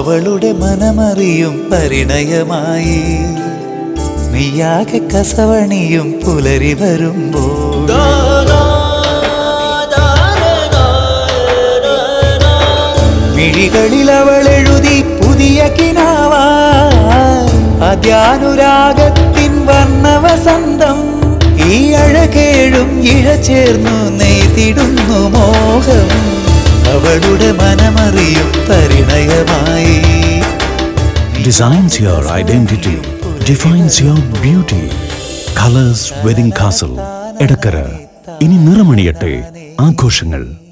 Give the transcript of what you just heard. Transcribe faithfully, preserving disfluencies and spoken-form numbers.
അവളുടെ മനമറിയും പരിണയമായി നീയാകെ കസവണിയും പുലരി വരുമ്പോൾ മിഴികളിൽ അവൾ എഴുതി പുതിയ കിനാവായി അദ്യാനുരാഗത്തിൻ വർണ്ണവസന്തം ഈ അഴകേഴും ഇഴ ചേർന്നു നെയ്തിടുന്നു മോഹം അവളുടെ മനമറിയും പരിണയമായി. Designs your identity, defines your beauty. Colors Wedding Castle, Edakkara. ഇനി നിറമണിയട്ടെ ആഘോഷങ്ങൾ.